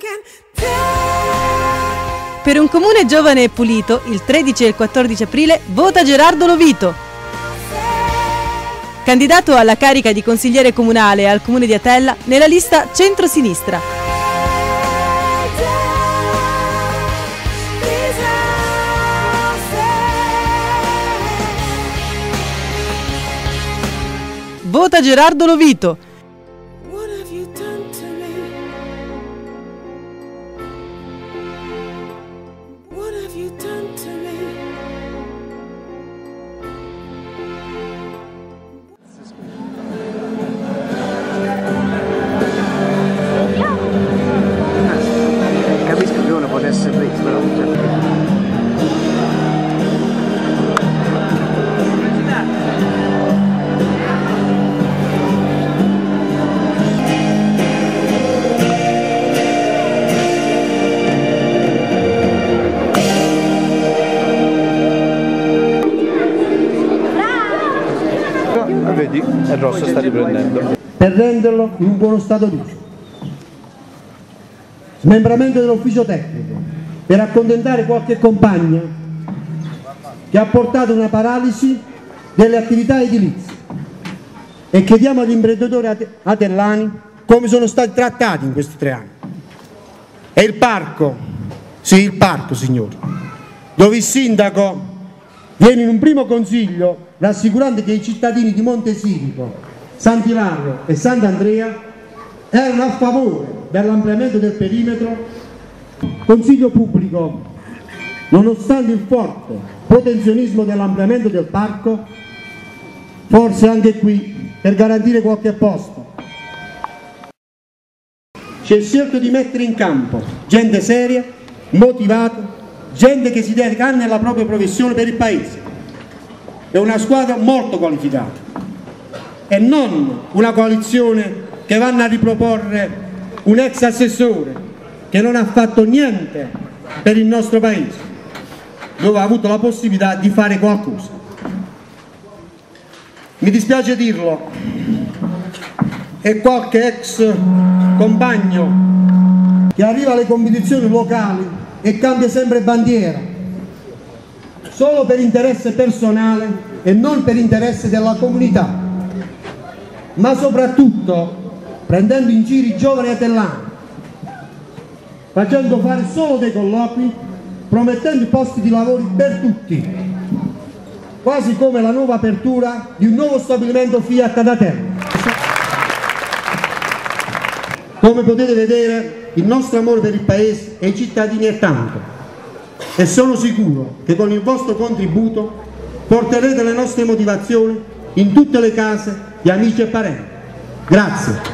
Per un comune giovane e pulito, il 13 e il 14 aprile vota Gerardo Lovito. Candidato alla carica di consigliere comunale al comune di Atella nella lista centro-sinistra. Vota Gerardo Lovito. Capisco che uno potesse presa, però vedi, il rosso sta riprendendo. Per renderlo in un buono stato d'uso. Smembramento dell'ufficio tecnico per accontentare qualche compagna che ha portato una paralisi delle attività edilizie, e chiediamo agli imprenditori atellani come sono stati trattati in questi 3 anni. E il parco, sì, il parco, signori, dove il sindaco viene in un primo consiglio rassicurando che i cittadini di Montesirico, Sant'Ilario e Sant'Andrea erano a favore dell'ampliamento del perimetro. Consiglio pubblico, nonostante il forte protezionismo dell'ampliamento del parco, forse anche qui per garantire qualche posto si è scelto di mettere in campo gente seria, motivata, gente che si dedica nella propria professione per il paese. È una squadra molto qualificata e non una coalizione che vanno a riproporre un ex assessore che non ha fatto niente per il nostro paese, dove ha avuto la possibilità di fare qualcosa. Mi dispiace dirlo, e qualche ex compagno che arriva alle competizioni locali e cambia sempre bandiera solo per interesse personale e non per interesse della comunità, ma soprattutto prendendo in giro i giovani atellani, facendo fare solo dei colloqui, promettendo posti di lavoro per tutti, quasi come la nuova apertura di un nuovo stabilimento Fiat ad Atella. Come potete vedere, il nostro amore per il paese e i cittadini è tanto, e sono sicuro che con il vostro contributo porterete le nostre motivazioni in tutte le case di amici e parenti. Grazie.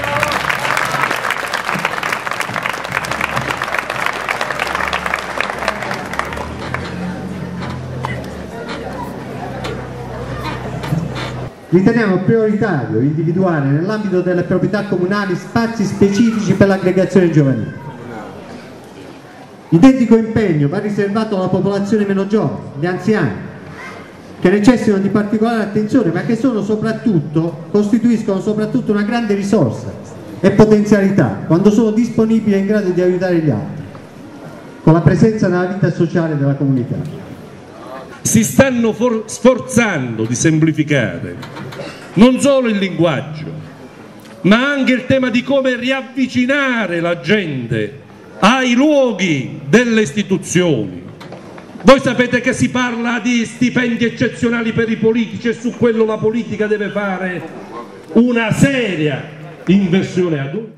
Riteniamo prioritario individuare nell'ambito delle proprietà comunali spazi specifici per l'aggregazione giovanile. Identico impegno va riservato alla popolazione meno giovane, gli anziani, che necessitano di particolare attenzione, ma che costituiscono soprattutto una grande risorsa e potenzialità quando sono disponibili e in grado di aiutare gli altri, con la presenza nella vita sociale della comunità. Si stanno sforzando di semplificare non solo il linguaggio, ma anche il tema di come riavvicinare la gente ai luoghi delle istituzioni. Voi sapete che si parla di stipendi eccezionali per i politici, e su quello la politica deve fare una seria inversione adulta.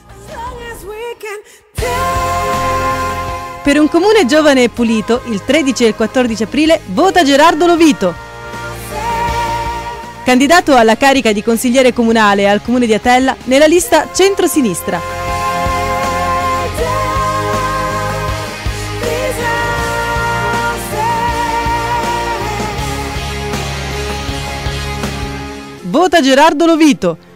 Per un comune giovane e pulito, il 13 e il 14 aprile vota Gerardo Lovito. Candidato alla carica di consigliere comunale al comune di Atella nella lista centro-sinistra. Vota Gerardo Lovito.